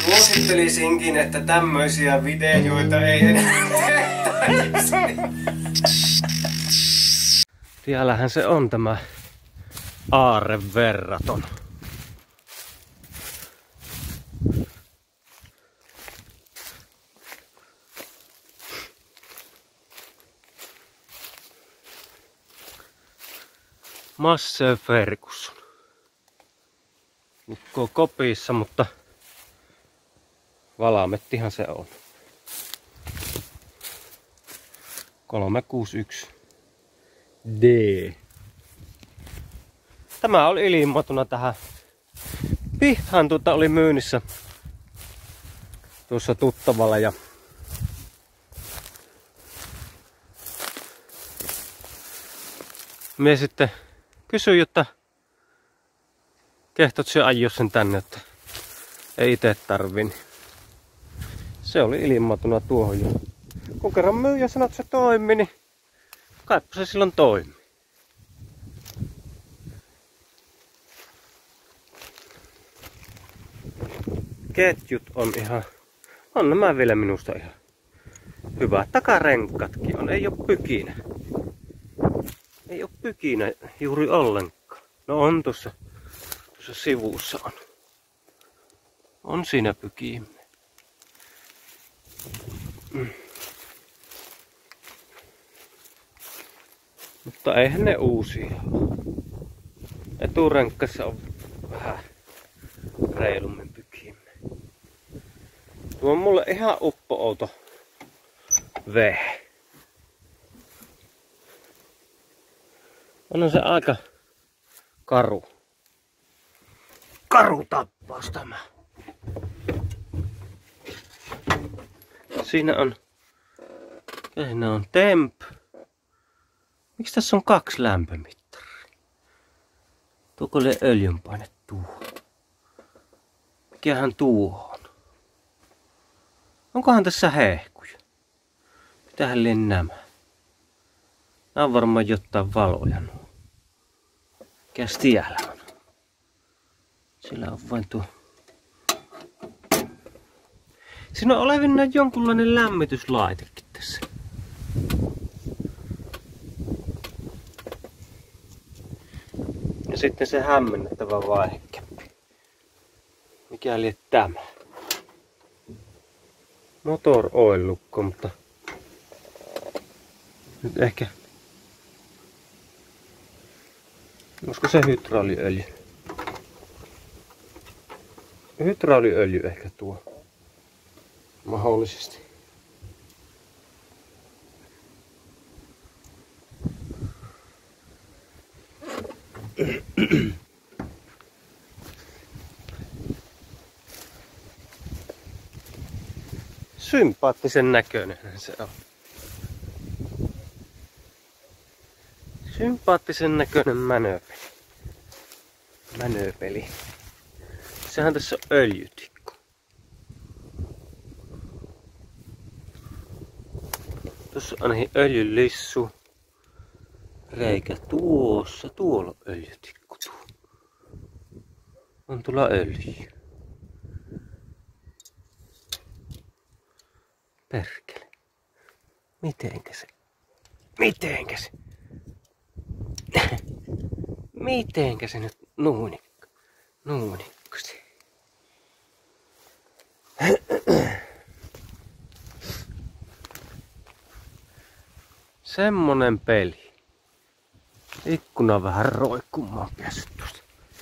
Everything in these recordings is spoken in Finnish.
Suosittelisinkin, että tämmöisiä videoita ei enää tehtäisi. Siellähän se on tämä aarreverraton. Massey Ferguson. Nukkuu kopissa, mutta valamettihan se on. 361 D. Tämä oli ilmoituna tähän pihaan, oli myynnissä tuossa tuttavalla ja mie sitten kysyin, jotta kehtot se ajoi sen tänne, että ei itse tarvii. Se oli ilmoituna tuohon jo. Kun kerran myyjä sanoi, että se toimi, niin kaipa se silloin toimi. Ketjut on ihan, on nämä vielä minusta ihan hyvät. Takarenkkatkin on, ei oo pykinä. Ei oo pykinä juuri ollenkaan. No on tuossa sivussa on. On siinä pykimme. Mutta eihän ne uusia ole. Eturenkkassa on vähän reilummin pykimme. Tuo on mulle ihan uppo-outo vehe. On se aika karu. Karu tappaus tämä. Siinä on temp. Miksi tässä on 2 lämpömittaria? Tuoko oli öljynpaine tuo? Mikähän tuo on? Onkohan tässä hehkuja? Mitähän liian nämä? Nämä on varmaan jotain valoja nuo. Mikäs tiellä on? Sillä on vain tuo. Siinä on olevinaan jonkunlainen lämmityslaitekin tässä. Ja sitten se hämmennettävä vaihekäppi. Mikäli tämä? Motor oil lukko, mutta nyt ehkä. Olisiko se hydrauliöljy? Hydrauliöljy ehkä tuo. Mahdollisesti. Sympaattisen näköinen se on. Sympaattisen näköinen mänöpeli. Sehän tässä on öljytikku. Tuossa on ainakin öljylissu. Reikä tuossa. Tuolla on öljytikku. On tuolla öljy. Perkele. Mitenkä se? Mitenkä se nyt nuunikko se? Semmonen peli. Ikkuna vähän roikkumaan päässyt tuosta.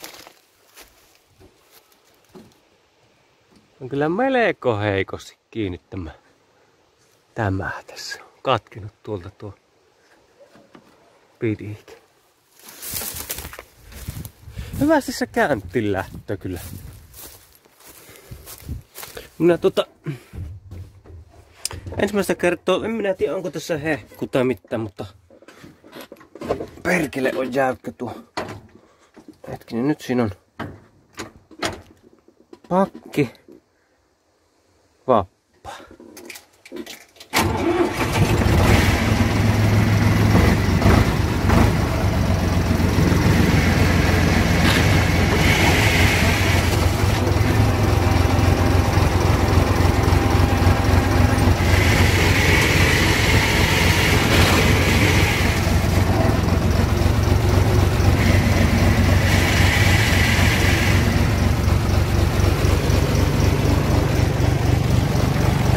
On kyllä melko heikosti kiinni tämä tässä. On katkenut tuolta tuo pidike. Hyvästi se kääntiin lähtö kyllä. Minä ensimmäistä kertaa, en minä tiedä onko tässä hehku tai mitään, mutta perkele on jäykkä tuo. Hetkinen, nyt siinä on pakki vappa.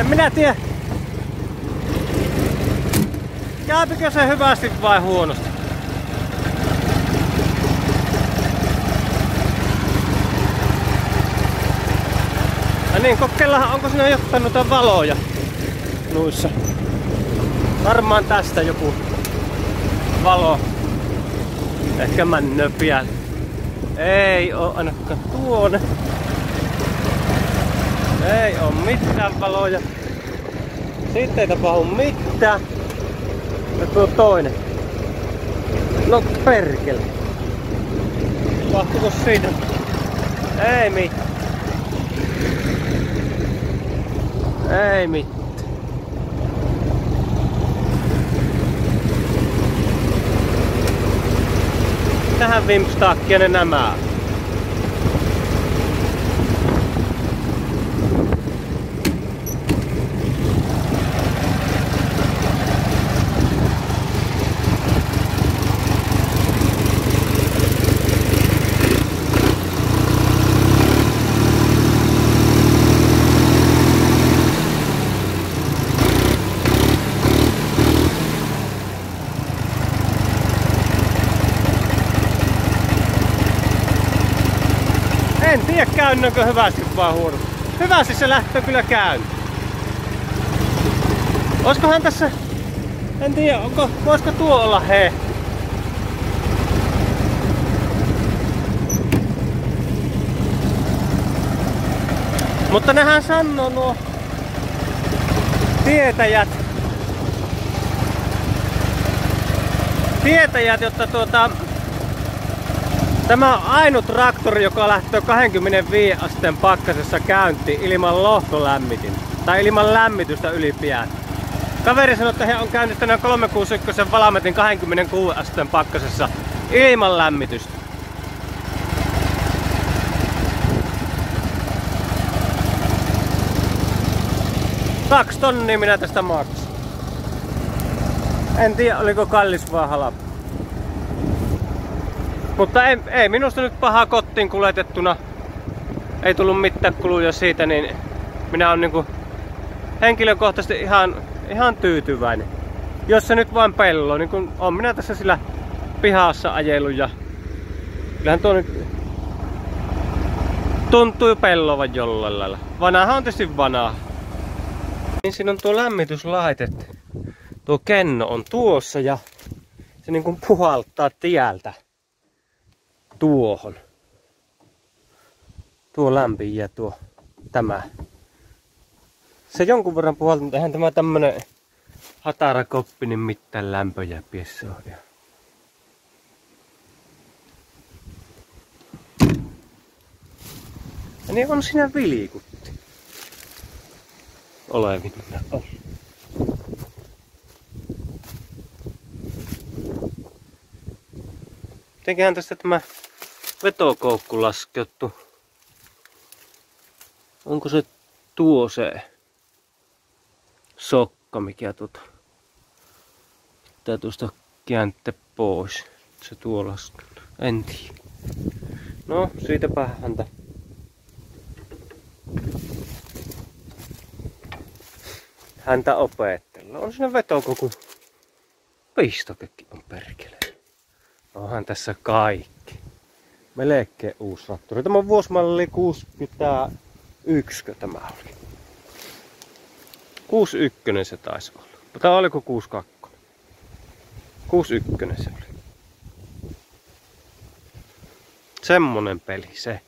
En minä tiedä. Käypikö se hyvästi vai huonosti? Ja niin, kokeillaan, onko siinä jotain noita valoja noissa. Varmaan tästä joku valo. Ehkä männö pian. Ei oo ainakaan tuonne. Ei oo mitään valoja. Sitten ei tapahdu mitään. Ja tuo toinen. No perkele. Tapahtuuko siitä? Ei mitään. Ei mitään. Tähän vimpstaakkia ne nämä. En tiedä käynnönkö hyvästi vaan huono. Hyvästi se lähtee kyllä käyntiin. Oiskohan tässä... En tiedä, voisiko tuo olla he? Mutta nehän sanoo nuo tietäjät, jotta tämä on ainut traktori, joka lähtee 25 asteen pakkasessa käyntiin ilman lohkolämmitintä. Tai ilman lämmitystä ylipäätään. Kaveri sanoi, että he on käynnistänyt 361 Valametin 26 asteen pakkasessa ilman lämmitystä. Kaksi tonnia minä tästä maksan. En tiedä, oliko kallis vai halpa. Mutta ei minusta nyt pahaa kotiin kuljetettuna. Ei tullut mitään kuluja siitä, niin minä olen niinku henkilökohtaisesti ihan tyytyväinen. Jos se nyt vain pello, niin kun on minä tässä sillä pihassa ajellut ja kyllähän tuo nyt tuntuu pellovan jollain lailla. Vanhahan on tietysti vanha. Niin siinä on tuo lämmityslaite. Tuo kenno on tuossa ja se niin kuin puhaltaa tieltä tuohon. Tuo lämpi ja tämä. Se jonkun verran puhaltaa, mutta eihän tämä tämmönen hatarakoppi, niin mitään lämpöjä piessä on. Ja niin on siinä vilikutti. Olevinna on. Mitenköhän tästä tämä vetokoukku laskeutuu? Onko se tuo se sokka, mikä pitää tuosta kääntää pois? Se tuo laskeutuu. En tiedä. No, siitäpä häntä opetella. On siinä vetokoukun pistokekin on perkele. Onhan tässä kaikki. Melkein uusi traktori. Tämä on vuosimalli 61, tämä oli. 61 se taisi olla. Tai oliko 62? 61 se oli. Semmonen peli se.